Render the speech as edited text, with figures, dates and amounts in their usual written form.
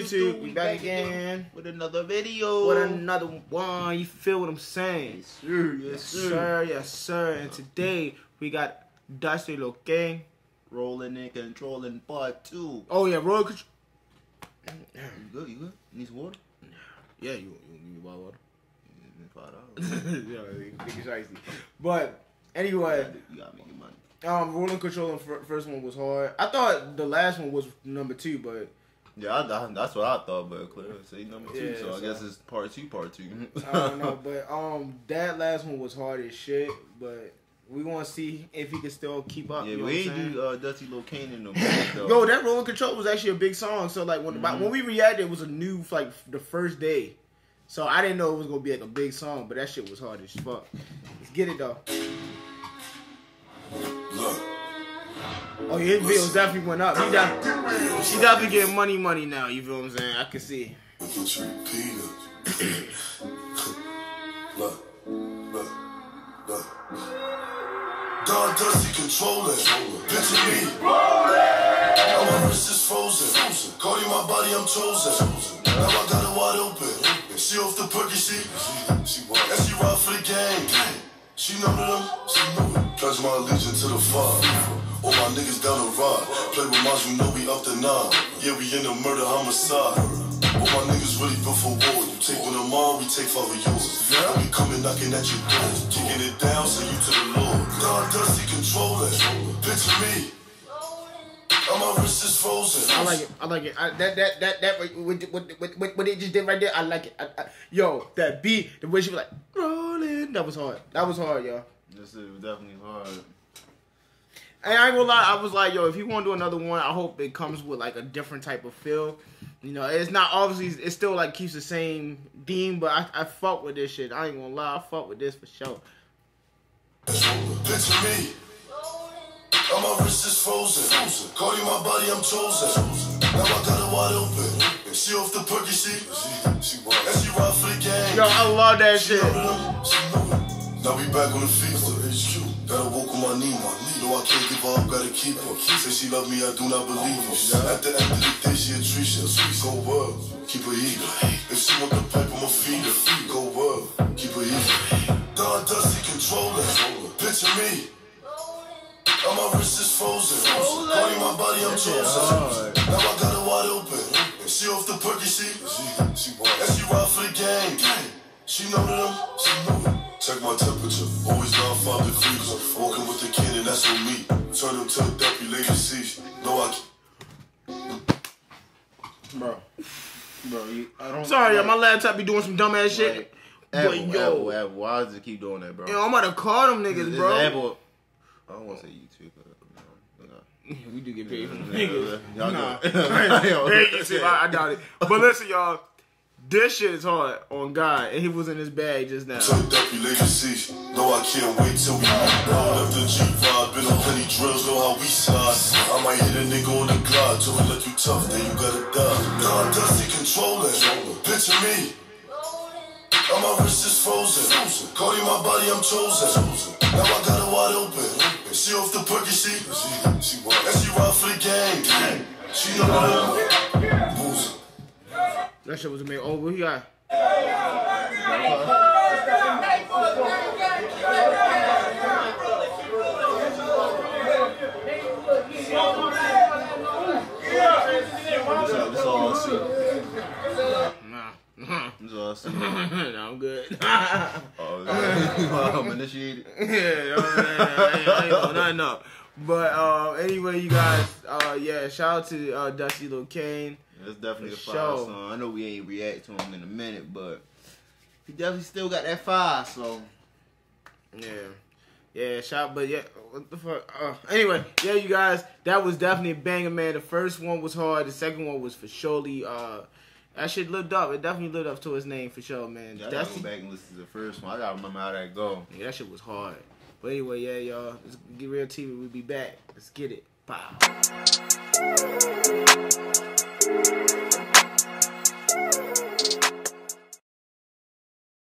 YouTube? We back again with another video. With another one. You feel what I'm saying? Yes, sir. Yes, sir. Yes, sir. And today we got Dusty Locane. Rollin and Controllin Part 2. Oh yeah, roll. You good? You good? Need some water? Yeah, you need water. $5. Yeah, nigga shiesty. But anyway, you gotta make your money. Rolling Controllin first one was hard. I thought the last one was number 2, but yeah, that's what I thought. But clearly, say number 2, yeah, so I guess it's part 2. I don't know, but that last one was hard as shit. But we want to see if he can still keep up. Yeah, you know we ain't do Dusty Locane in no more. Yo, that Rolling Control was actually a big song. So like when we reacted, it was a new like the first day. So I didn't know it was gonna be like a big song, but that shit was hard as fuck. Let's get it though. Look. Oh, yeah, his bills definitely went up. She definitely getting money now. You feel what I'm saying? I can see. Look at you, Peter. Look. Don Dusty Controllin. Picture me. My wrist is frozen. Cardi my body, I'm chosen. Now I got it wide open. She off the perky sheet. And she ride for the gang. She know that I'm pledge my allegiance to the Father. All my niggas down the ride. Play with mines, you know we up to 9. Yeah, we in the murder homicide. All my niggas really built for war. You take one of mine, we take 5 of yours. And we coming knocking at your door. Kicking it down, say you to the Lord. Don Dusty Controllin. Picture me. My wrist is frozen. I like it. That what they just did right there. I like it. Yo, that beat, the way she was like rolling, that was hard. That was hard, yo. This is definitely hard. And I ain't gonna lie, I was like, yo, if he want to do another one, I hope it comes with like a different type of feel. You know, it's not obviously, it still like keeps the same theme, but I fuck with this shit. I ain't gonna lie, I fuck with this for sure. Picture me. My wrist is frozen. Cardi my body, I'm chosen. Now I got it wide open. And she off the perky sheet. And she ride for the gang. Yo, I love that shit. Now we back on the feet. Gotta walk on my knee. No, I can't give her up, gotta keep her. Say she love me, I do not believe her. At the end of the day, she a Trisha. Go world, keep her eager. If she want the pipe, I'ma feed her. Go world, keep her eager. Don Dusty Controllin. Picture me. My wrist is frozen. Cardi my body, I'm chosen. Now I got it wide open. And she off the perky sheet. And she ride for the gang. She know that I'm. Check my temperature. Always down 5 degrees. Walking with the cannon, that's on me. Turn him to a deputy, lady sees. No, I can't. Bro, I don't. Sorry, yo, my laptop be doing some dumbass shit. But yo, why does it keep doing that, bro? Yo, I'm about to call them niggas, bro. Apple. I don't want to say YouTube, but we do get paid from niggas. Nah. I doubt it. But listen, y'all, this shit is hard on God, and he was in his bag just now. No, I can't wait till we left the G5. Been on plenty drills, know how we slide. I might hit a nigga on the glide. Till we let you tough, then you gotta die. Don Dusty Controllin. Picture me. My wrist is frozen. Cardi my body, I'm chosen. Now I got it wide open. And she off the perky sheet. And she ride for the gang. She know that I'm boozing. That shit was amazing. Oh, what he got? This all I see. No, I'm good. I'm initiated. Yeah, I ain't know nothing up. But anyway, you guys, yeah, shout out to Dusty Locane. That's definitely a fire song. I know we ain't react to him in a minute, but he definitely still got that fire. So yeah, shout. But yeah, what the fuck? Anyway, yeah, you guys, that was definitely a banger, man. The first one was hard. The second one was for surely. That shit lived up. It definitely lived up to his name for sure, man. Yeah, I gotta go back and listen to the first one. I gotta remember how that go. Yeah, that shit was hard. But anyway, yeah, y'all. Let's get real TV. We'll be back. Let's get it. Bye.